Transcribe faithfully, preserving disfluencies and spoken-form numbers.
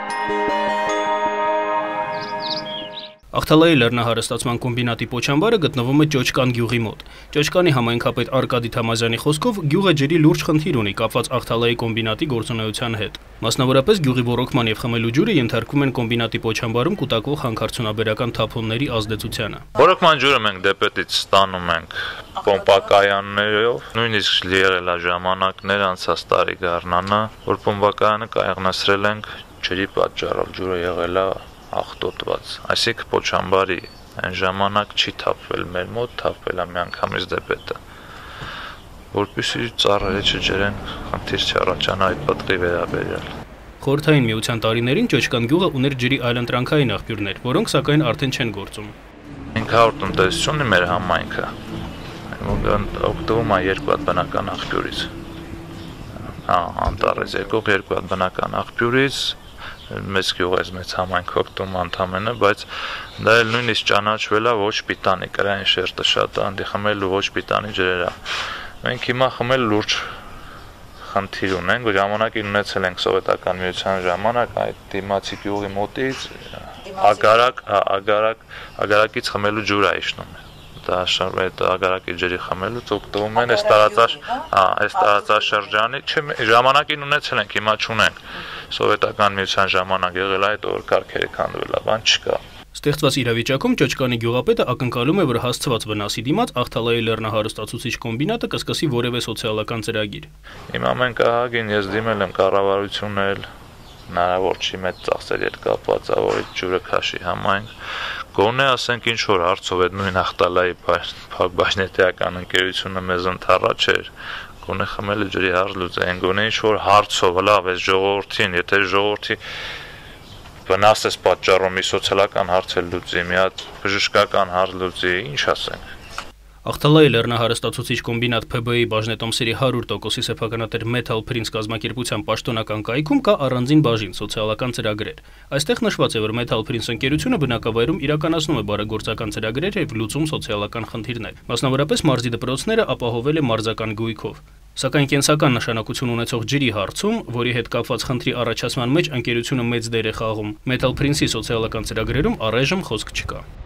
Ախթալայի լեռնահարստացման կոմբինատի պոչամբարը գտնվում է Ճոճկան գյուղի մոտ։ Ճոճկանի համայնքապետ Արկադի Թամազյանի խոսքով գյուղը ջրի լուրջ խնդիր ունի կապված Ախթալայի կոմբինատի գործունեության հետ։ Մասնավորապես գյուղի ոռոգման եւ խմելու ջուրը ենթարկվում են կոմբինատի պոչամբարում կուտակվող հանքարդյունաբերական թափոնների ազդեցությանը։ Ոռոգման ջուրը մենք դեպետից ստանում ենք պոմպակայաններով, նույնիսկ եղել է ժամանակներ անցած տարի գարնանը, որ պոմպակայանը կայացրել ենք ջրի պատճառով, ջուրը եղել է աղտոտված, այսինքն պոչամբարի այն ժամանակ չի թափվել մեր մոտ, թափվել է միանգամից դեպետը, որպեսզի ծառերը չջրեն, խնդիր չառաջանա այդ պատկի վերաբերյալ։ Խորհրդային միության տարիներին Ճոճկան գյուղը ուներ ջրի այլընտրանքային աղբյուրներ, որոնք սակայն արդեն չեն գործում։ հինգ հարյուր տնտեսություն ունի մեր համայնքը, օգտվում է երկու հատ բնական աղբյուրից, անտառից եկող երկու հատ բնական աղբյուրից, մեծ գյուղից մեծ համայնք օգտվում ընդամենը, բայց դա էլ նույնիսկ ճանաչվել է ոչ պիտանի, կրային շերտը շատ է, անդի խմելու ոչ պիտանի ջրեր է։ Մենք հիմա խմել լուրջ խնդիր ունենք, ժամանակին ունեցել ենք սովետական միության ժամանակ, այդ դիմացի գյուղի մոտից ագարակ, ագարակ, ագարակից խմելու ջուր է իջնում։ Դա այդ ագարակի ջրի խմելուց օգտվում են այս տարածաշ, այս տարածաշրջանի, ժամանակին ունեցել ենք, հիմա չունենք։ Սովետական միության ժամանակ եղել այդ օր կարգերը քանդվել է, բան չկա։ Ստեղծված իրավիճակում Ճոճկանի գյուղապետը ակնկալում է, որ հասցված վնասի դիմաց Ախթալայի լեռնահարստացուցիչ կոմբինատը կսկսի որևէ սոցիալական ծրագիր։ Հիմա մենք ահագին ես դիմել եմ կառավարություն էլ, հնարավոր չի մեծ ծախսեր հետ կապված, որ այդ ջուրը քաշի համայնք։ Գոնե ասենք ինչ որ հարցով այդ նույն Ախթալայի բաժնետեական ընկերությունը մեզ ընդառաջ էր, գոնե խմելը ջրի հարց լուծեն, գոնե ինչ որ հարցով, լավ, այս ժողովրդին, եթե ժողովրդի վնաս էս պատճառով մի սոցիալական հարց էլ լուծի, մի հատ բժշկական հարց լուծի, ինչ ասենք։ Ախթալայի լեռնահարստացուցիչ կոմբինատ Փ B-ի բաժնետոմսերի հարյուր տոկոսի սեփականատեր Metal Prince կազմակերպության պաշտոնական կայքում կա առանձին բաժին սոցիալական ծրագրեր։ Այստեղ նշված է, որ Metal Prince ընկերությունը բնակավայրում իրականացնում է բարեգործական ծրագրեր եւ լուծում սոցիալական խնդիրներ։ Մասնավորապես մարզի դպրոցները ապահովել է մարզական գույքով։ Սակայն կենսական նշանակություն ունեցող ջրի հարցում, որի հետ կապված խնդրի առաջացման մեջ ընկերությունը մեծ դեր է խաղում, Metal Prince-ի սոցիալական ծրագրերում առայժմ խոսք չկա։